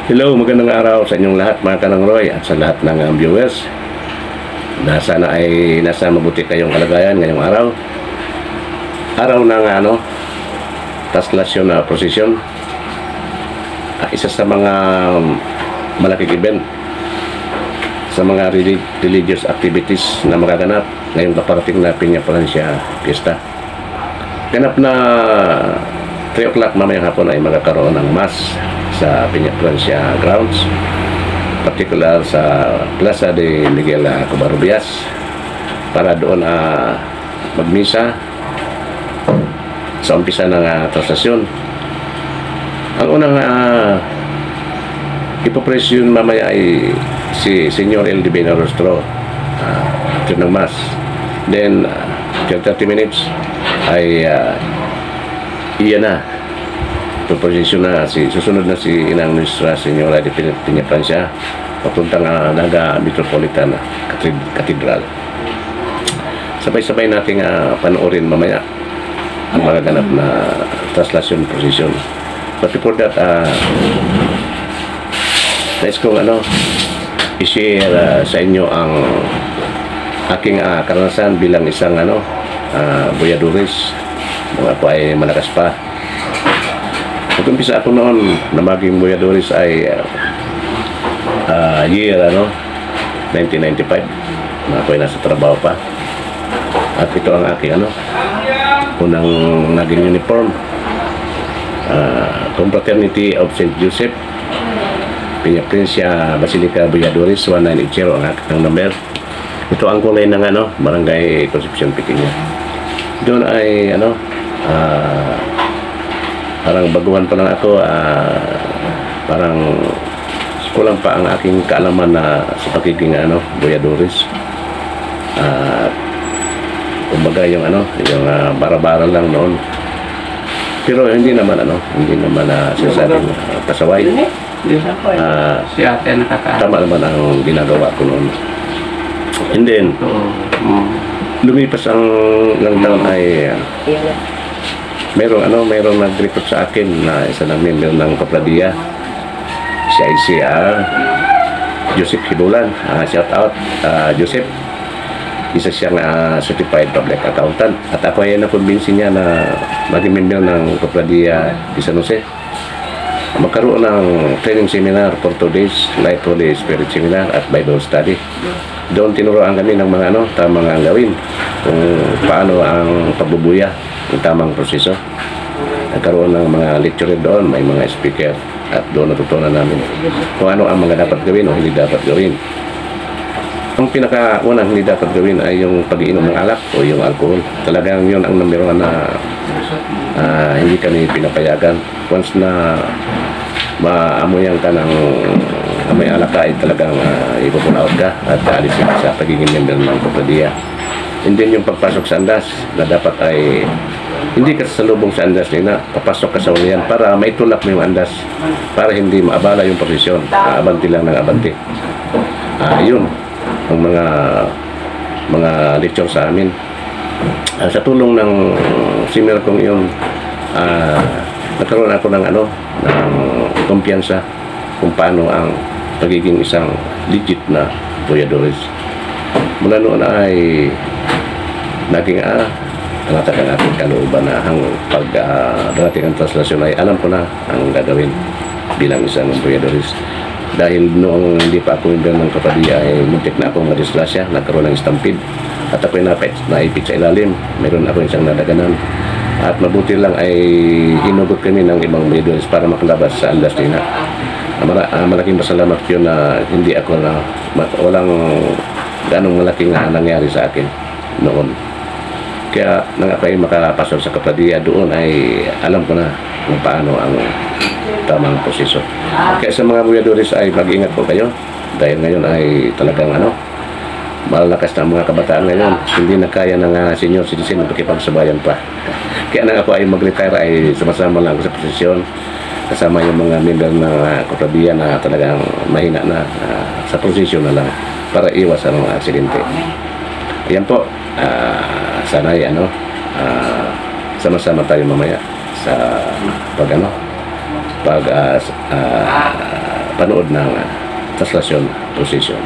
Hello, magandang araw sa inyong lahat mga Kanang Roy at sa lahat ng viewers na sana ay nasa mabuti kayong kalagayan ngayong araw. Araw ng taslasyon na prosesyon. Isa sa mga malaking event sa mga religious activities na magaganap ngayong paparating na Peña Francia Fiesta. Ganap na 3 o'clock mamayang hapon ay magkakaroon ng mass sa Peña Francia grounds, particular sa Plaza de Miguel Covarrubias, para doon magmisa sa umpisa ng translasyon. Ang unang ipopresyon mamaya ay si Senyor El Divino Rostro after ng mass. Then 30 minutes ay iyan na proposition na susunod na si Inang Nuestra Señora de Peña Francia papuntang Naga Metropolitan Cathedral. Sabay-sabay nating panoorin mamaya ang magaganap na translasyon procession. But before that, nais kong i-share sa inyo ang aking karanasan bilang isang boyadores nung ako ay malakas pa. Nag-umpisa ako noon na maging boyadores ay year 1995 na ako ay nasa trabaho pa. At ito ang aking unang naging uniform, Confraternity of St. Joseph, Peña Francia Basilica Boyadores 1980 ang aking number. Ito ang kulay ng Barangay Concepcion Pequeña. Doon ay parang baguhan pa lang ako, parang kulang pa ang aking kaalaman na sa pagiging boyadores. Kumbaga yung bara-bara lang noon. Pero hindi naman sinasabing pasaway. Si ate Tama naman ang ginagawa ko noon. And then lumipas ang ilang taon ay merong nag-recruit sa akin na isa ng member ng Kapladia. Siya ay si Joseph Hibulan. Shout out Joseph. Isa siyang certified public accountant. At ako ay nakumbinsi niya na maging member ng Kapladia di San Jose. Magkaroon ng training seminar for 2 days, Light Holy Spirit Seminar at Bible Study. Doon tinuruan kami ng mga tamang gawin, kung paano ang pagbubuya, yung tamang proseso. Nagkaroon ng mga lecturer doon, may mga speaker, at doon natutunan namin kung ano ang mga dapat gawin o hindi dapat gawin. Ang pinakaunang hindi dapat gawin ay yung pag-iinom ng alak o yung alcohol. Talagang yun ang number 1 na hindi kami pinapayagan. Once na maamoyan ka ng may alak ka, ay talagang ipupunaot ka at aalisin ka sa pagiging member ng Kapladia. And then yung pagpasok sa andas na dapat ay hindi ka sasalubong sa andas nila, papasok ka sa ulian para may tulak mo yung andas para hindi maabala yung posisyon. Abanti lang ng abanti. Yun ang mga lecture sa amin. Sa tulong ng seminar kong yun, nagkaroon ako ng kumpiyansa kung paano ang pagiging isang legit na boyadores. Mula noon ay naging natakan natin kalooban na pag darating ang translasyon ay alam ko na ang gagawin bilang isang boyadores. Dahil noong hindi pa ako member ng Kapadia ay muntik na akong madisgrasya, nagkaroon ng stampede at ako'y naipit sa ilalim. Meron ako isang nadaganan at mabuti lang ay hinugot kami ng ibang boyadores para makalabas sa andas nila. Malaking pasalamat yun na hindi ako walang ganong malaking nangyari sa akin noon. Kaya nang ako ay makapasok sa Kapladia, doon ay alam ko na kung paano ang tamang proseso. Kaya sa mga boyadores ay mag-ingat po kayo dahil ngayon ay talagang malalakas na mga kabataan ngayon. Hindi na kaya ng senior citizen magkipagsabayan pa. Kaya nang ako ay mag-retire ay sumasama lang sa posisyon kasama yung mga member ng Kapladia na talagang mahina na sa posisyon na lang para iwas ang mga aksidente. Ayan po, sana ay sama-sama tayo mamaya sa panood ng translasyon procession.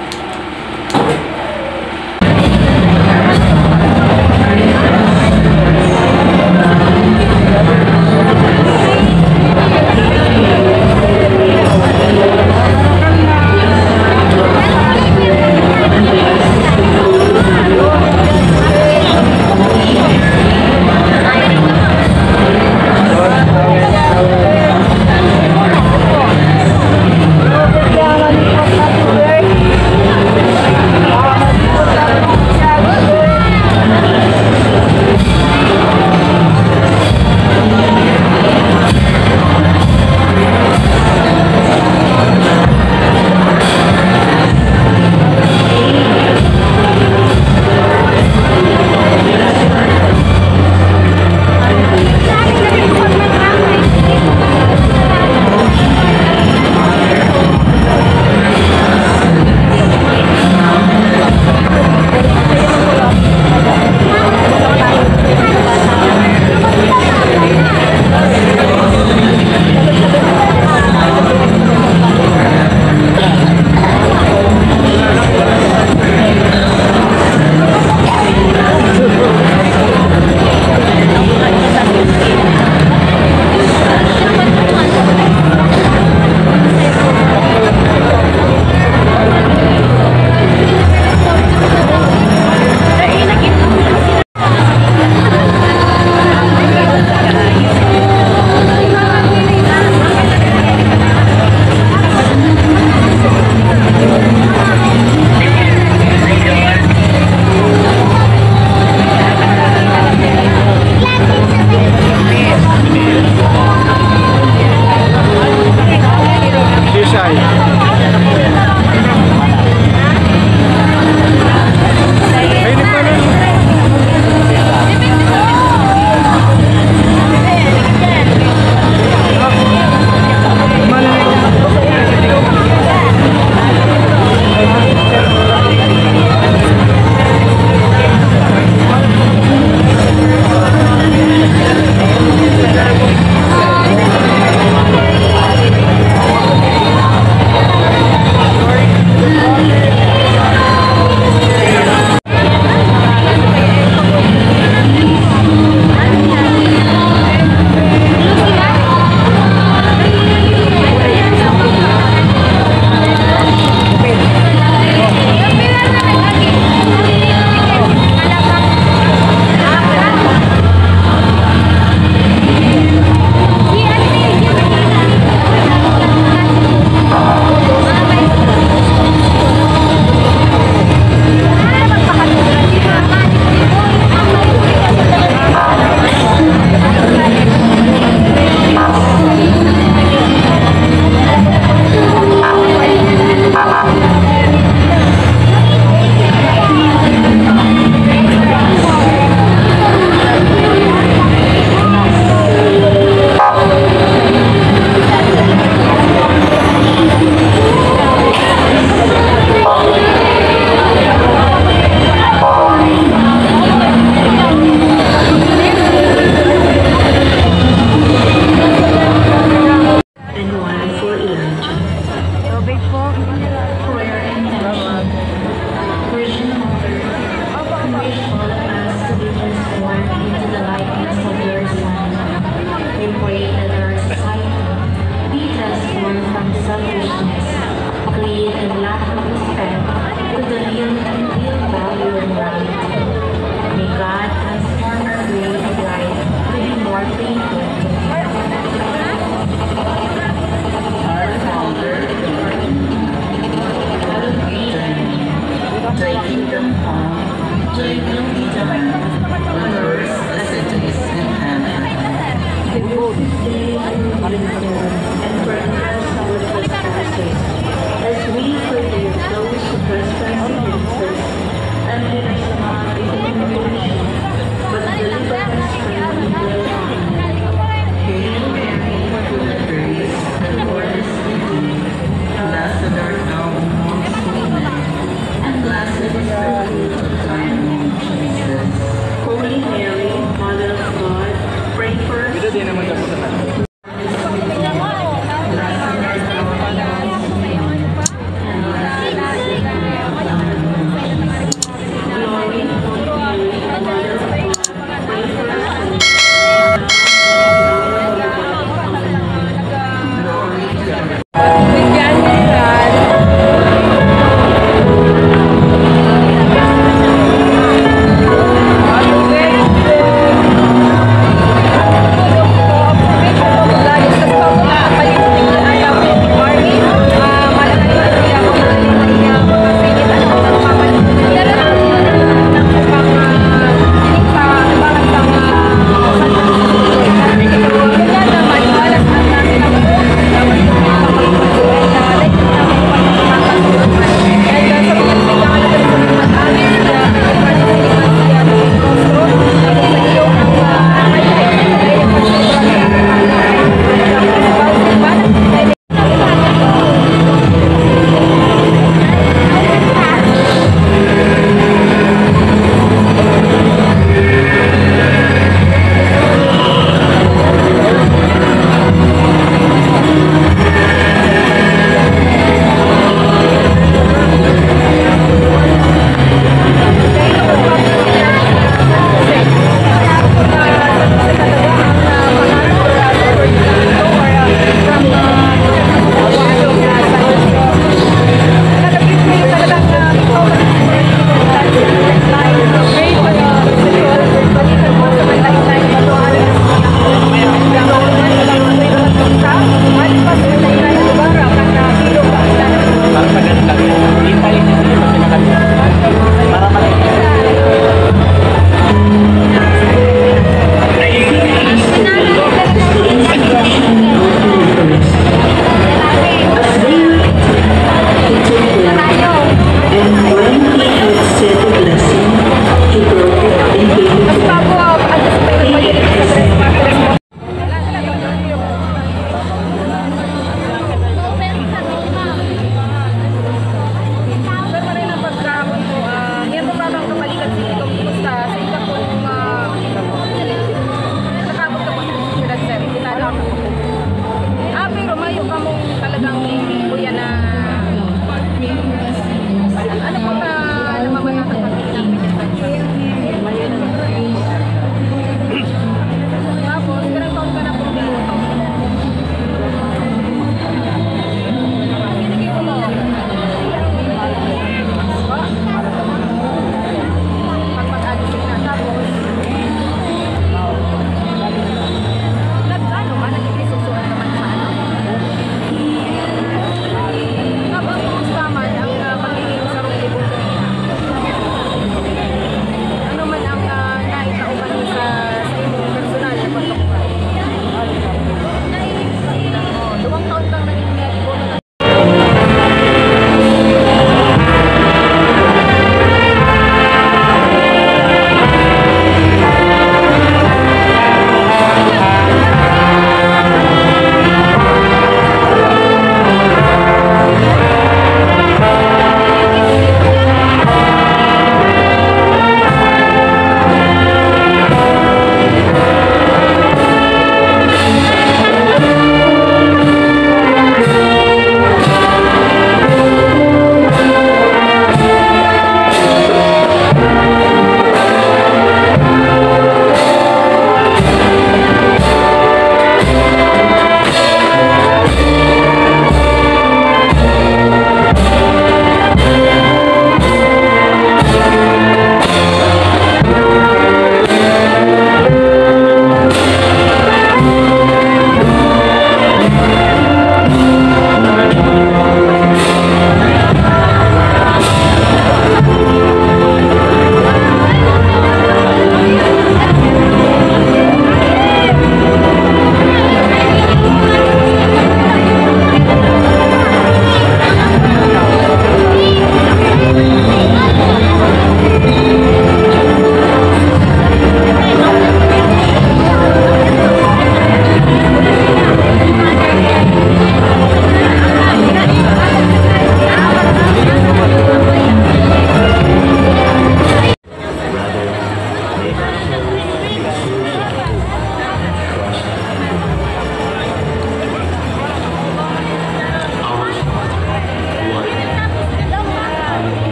As we forgive those who trespass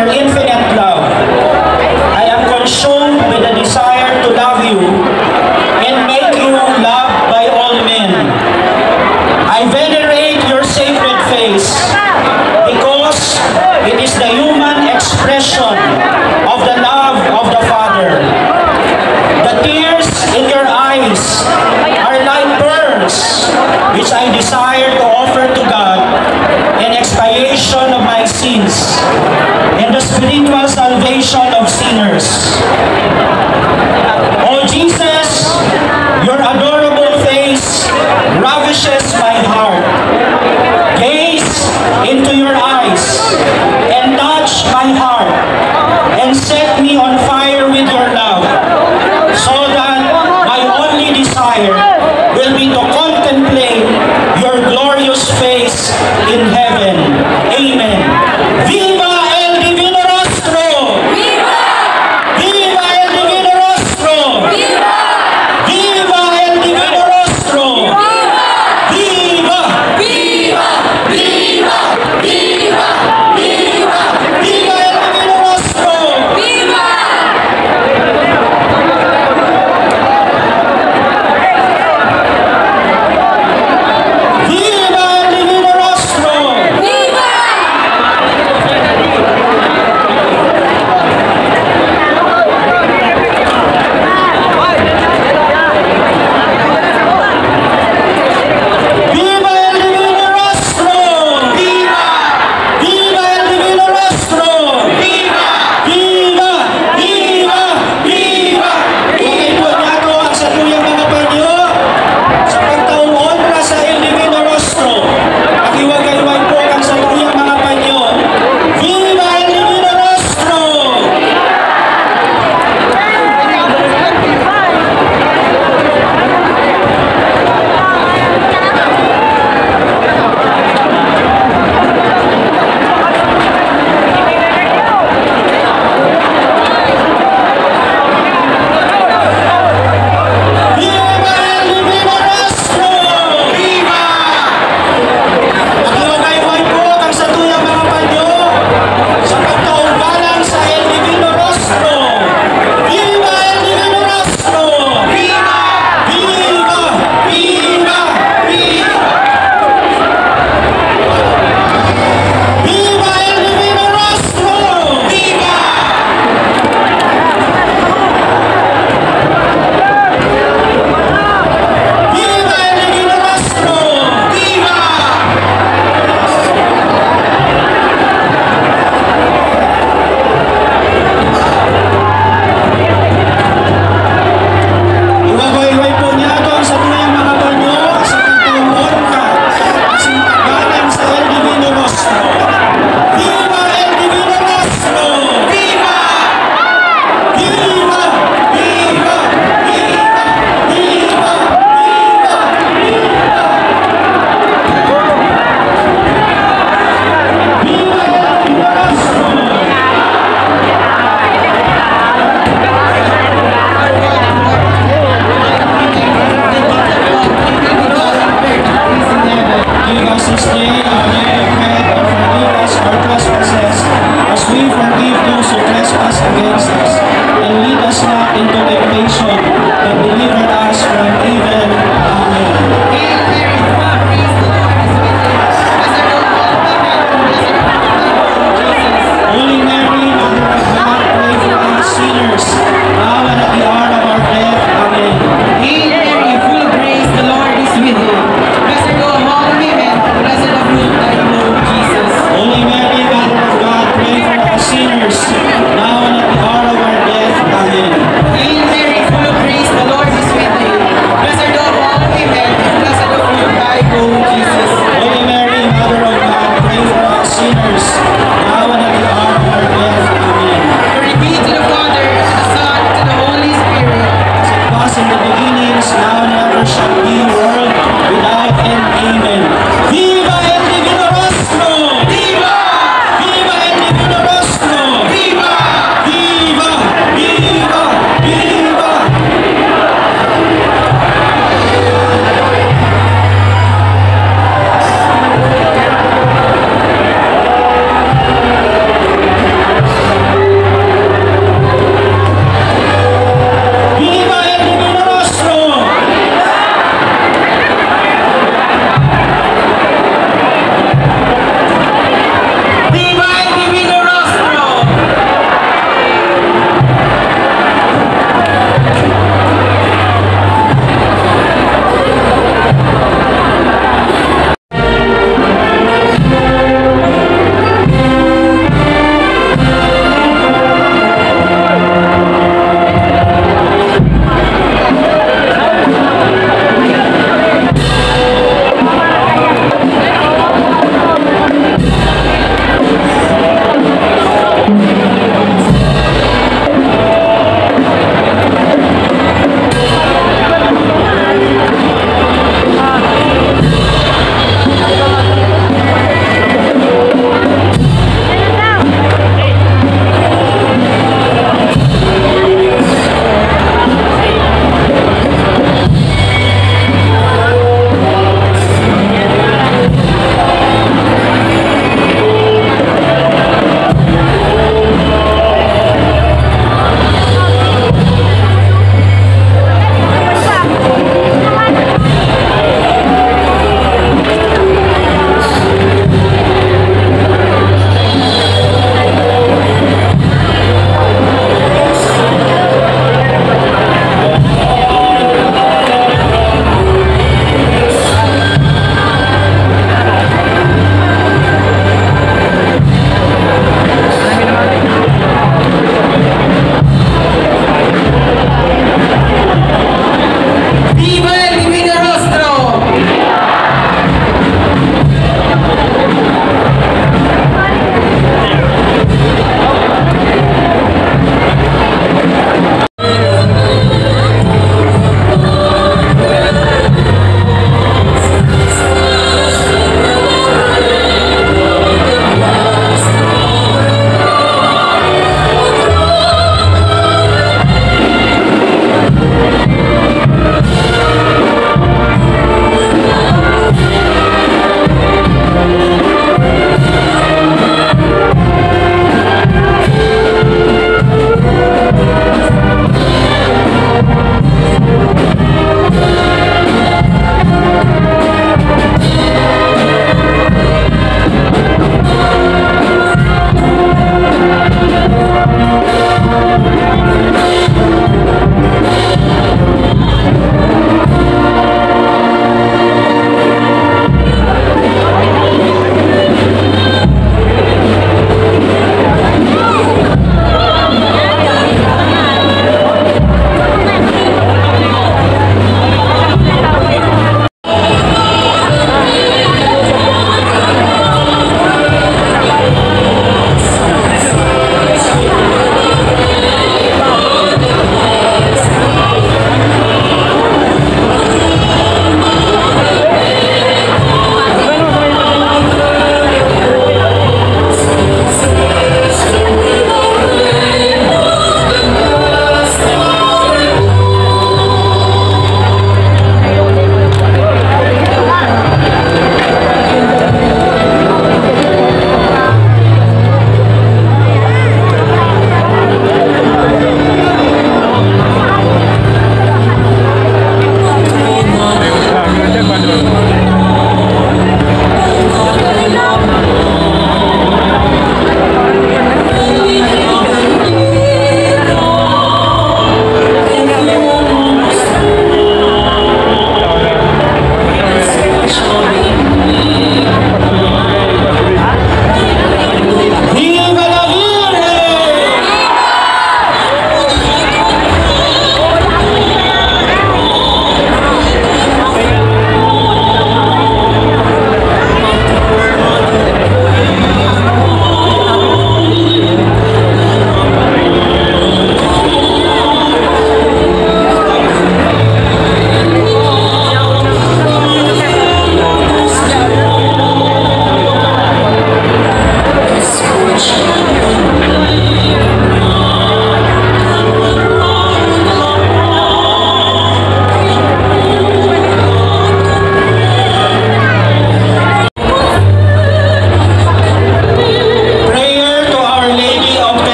your infinite love. I am consumed with a desire to love you and make you loved by all men. I venerate your sacred face because it is the human expression of the love of the Father. The tears in your eyes are like pearls, which I desire to offer to God in expiation of my sins and the spiritual salvation of sinners. O Jesus, your adorable face ravishes my heart. Gaze into your eyes and touch my heart and set me on fire with your love, so that my only desire will be to contemplate your glorious face in heaven. Amen. Viva el Divino Rostro! Viva! Viva el Divino Rostro! Viva! Viva el Divino Rostro! Viva! Viva! Viva! Viva! Viva! Viva el Divino Rostro! Viva! Viva el Divino Rostro! Viva! Viva el Divino Rostro! Viva! Viva el Divino Rostro! Viva! Viva! Viva! Viva! Okay po nato ang sa tuyang mga panyo sa pagtaong honra sa El Divino Rostro. Pakiwagay-way po ang sa tuyang mga panyo. Viva el Divino Rostro! Viva el Divino Rostro! Viva! Pakiwagay-way po ang sa tuyang mga panyo sa pagtaong galang sa El Divino Rostro. Viva el Divino Rostro! Viva! Viva! Viva! Viva! Viva el Divino Rostro! Viva! Viva el Divino Rostro! Viva! Iwagay-way po niya ito ang sa tuyang mga panyo sa pagtaong honra at simpagalan sa El Divino Rostro. Viva el Divino Rostro! Viva! Viva! Viva! Viva! Viva! Viva! Viva el Divino Rostro! Give us this day our daily bread, and forgive us our trespasses, as we forgive those who trespass against us. And lead us not into temptation, but deliver us from evil. Amen. Holy Mary, Mother of God, pray for us sinners, now and at the hour of our death. Amen. Hail Mary, full of grace, the Lord is with you. Blessed are you among women, blessed of fruit thy womb, Jesus. Holy Mary, Mother of God, pray for us sinners, now and at the hour of our death. Amen. Hail Mary, full of grace, the Lord is with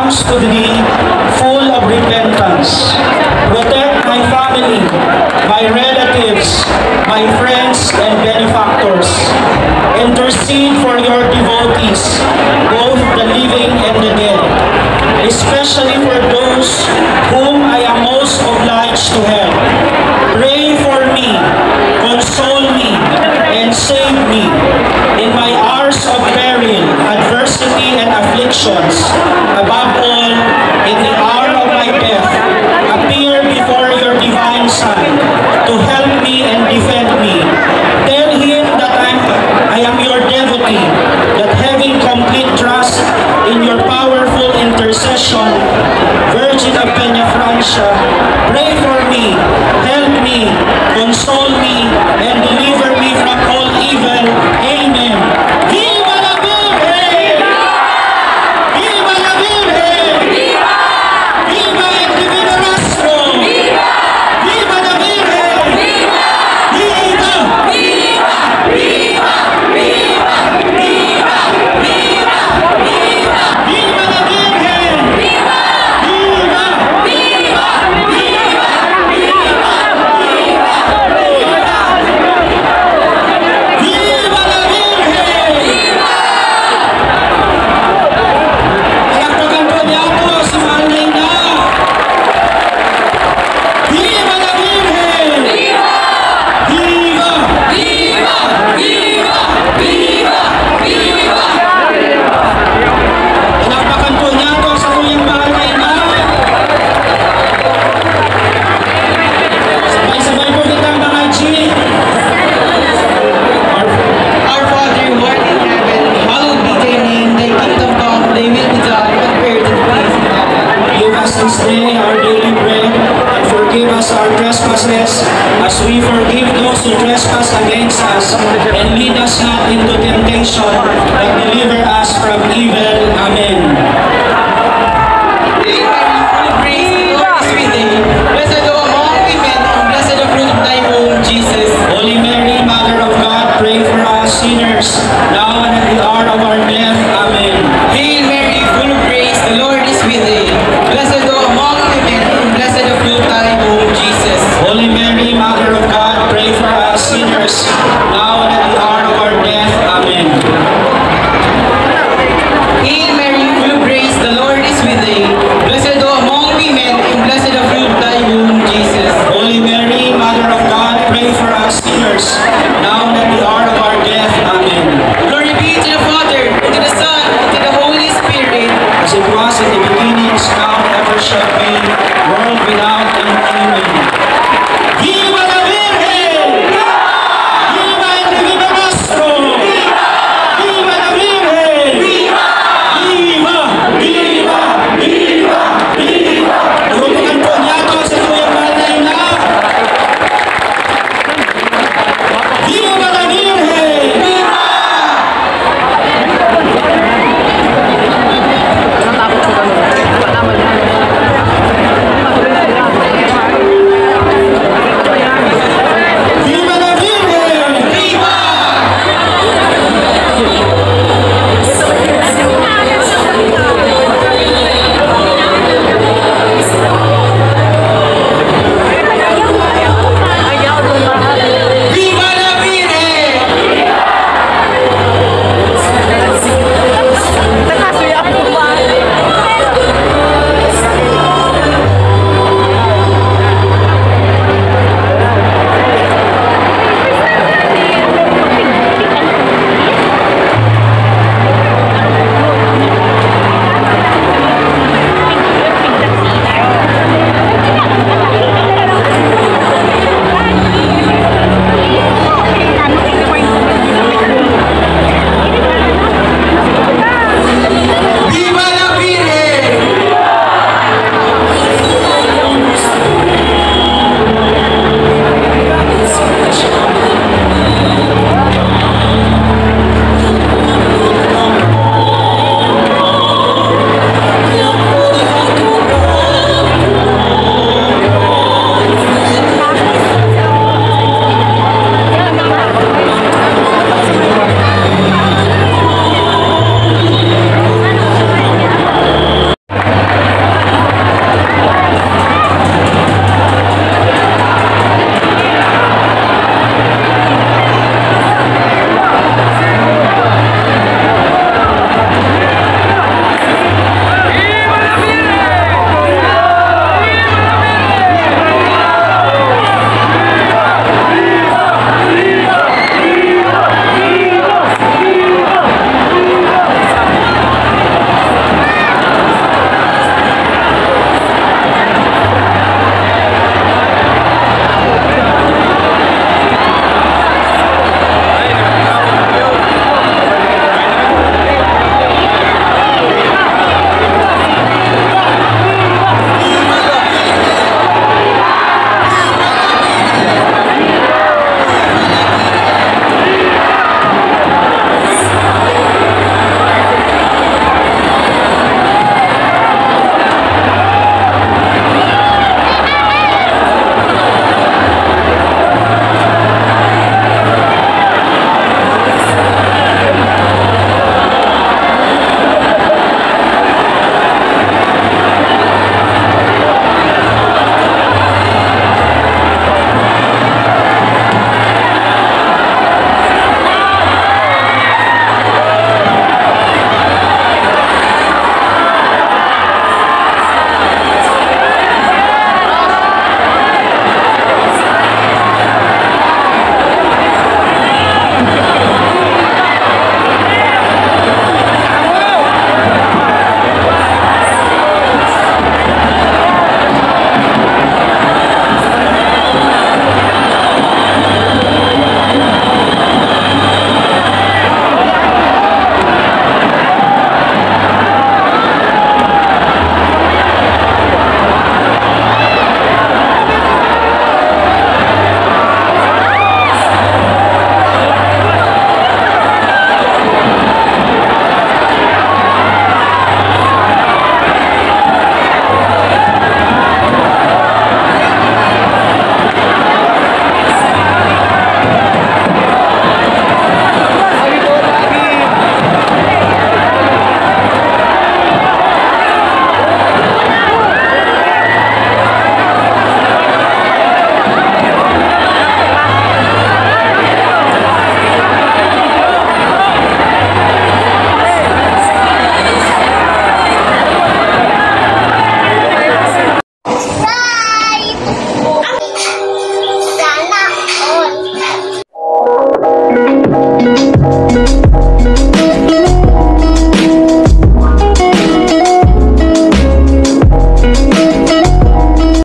comes to thee full of repentance. Protect my family, my relatives, my friends and benefactors. Intercede for your devotees, both the living and the dead, especially for those whom I am most obliged to help. Pray for me, console me, and save me in my hours of peril, adversity, and afflictions. Above all, in the hour of my death, appear before your divine Son to help me and defend me. Tell him that I am your devotee, that having complete trust in your powerful intercession, Virgin of Peñafrancia, pray for me, help me, console me, and deliver me from all evil. Amen. Viva la Virgen! Viva la Virgen! Viva! Viva el Divino Rostro! Viva! Viva la Virgen! Viva! Viva! Viva! Viva! Viva! Viva! Viva! Viva! Viva la Virgen! Viva! Viva! Viva! Viva! Viva! Viva la Virgen! Viva! Palakpakan po niya po si Mahal na Ina. Viva la Virgen! Viva! Viva! Viva! Viva! Viva! Viva! Palakpakan po niya po sa kuyang Mahal na Ina. Sabay-sabay po kitang mga G. Our Father who art in heaven, hallowed be thy name. Thy kingdom come, thy will be done on earth as it is in heaven. Give us this day our daily bread, and forgive us our trespasses, as we forgive those who trespass against us. And lead us not into temptation, but deliver us from evil. Amen. Hail Mary, full of grace, the Lord is with thee. Blessed thou among women, and blessed the fruit of thy womb, Jesus. Holy Mary, Mother of God, pray for us sinners, now and at the hour of our death. Amen. Hail Mary, full of grace, the Lord is with thee. Blessed thou among women, and blessed the fruit of thy womb, Jesus. Holy Mary, Mother of God, pray for us sinners, now and at the hour of our death. Amen. Hail Mary, full of grace, the Lord is with thee. Blessed thou among women, and blessed the fruit of thy womb, Jesus. Holy Mary, Mother of God, pray for us sinners, now and at the hour